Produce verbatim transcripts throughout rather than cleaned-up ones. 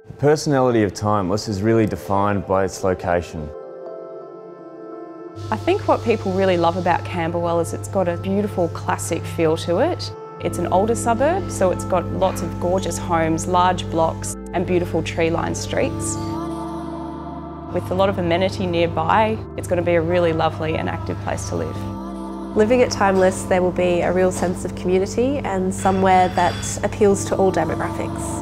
The personality of Timeless is really defined by its location. I think what people really love about Camberwell is it's got a beautiful classic feel to it. It's an older suburb, so it's got lots of gorgeous homes, large blocks and beautiful tree-lined streets. With a lot of amenity nearby, it's going to be a really lovely and active place to live. Living at Timeless, there will be a real sense of community and somewhere that appeals to all demographics.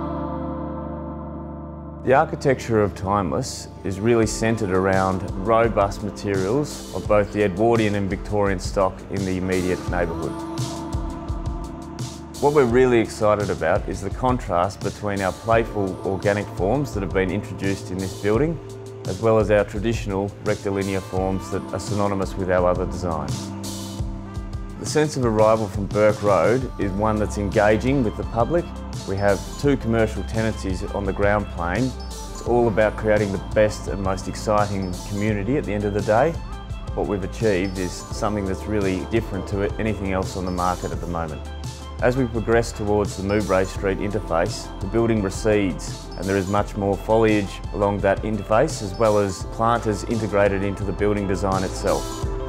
The architecture of Timeless is really centred around robust materials of both the Edwardian and Victorian stock in the immediate neighbourhood. What we're really excited about is the contrast between our playful organic forms that have been introduced in this building, as well as our traditional rectilinear forms that are synonymous with our other designs. The sense of arrival from Burke Road is one that's engaging with the public. We have two commercial tenancies on the ground plane. It's all about creating the best and most exciting community at the end of the day. What we've achieved is something that's really different to anything else on the market at the moment. As we progress towards the Mowbray Street interface, the building recedes and there is much more foliage along that interface, as well as planters integrated into the building design itself.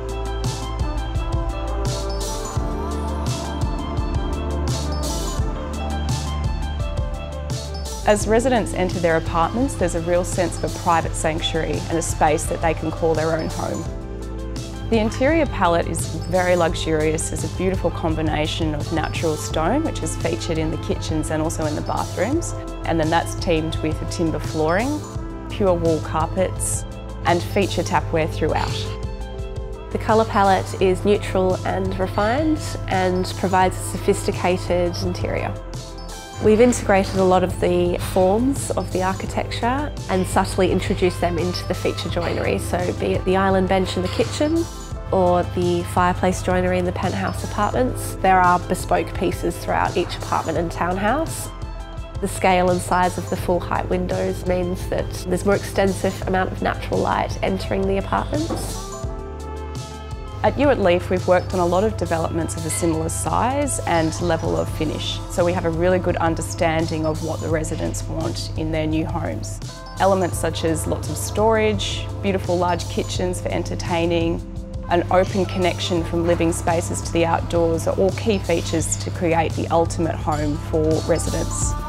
As residents enter their apartments, there's a real sense of a private sanctuary and a space that they can call their own home. The interior palette is very luxurious. There's a beautiful combination of natural stone, which is featured in the kitchens and also in the bathrooms. And then that's teamed with a timber flooring, pure wool carpets, and feature tapware throughout. The colour palette is neutral and refined and provides a sophisticated interior. We've integrated a lot of the forms of the architecture and subtly introduced them into the feature joinery, so be it the island bench in the kitchen or the fireplace joinery in the penthouse apartments. There are bespoke pieces throughout each apartment and townhouse. The scale and size of the full height windows means that there's more extensive amount of natural light entering the apartments. At Ewert Leaf, we've worked on a lot of developments of a similar size and level of finish, so we have a really good understanding of what the residents want in their new homes. Elements such as lots of storage, beautiful large kitchens for entertaining, an open connection from living spaces to the outdoors are all key features to create the ultimate home for residents.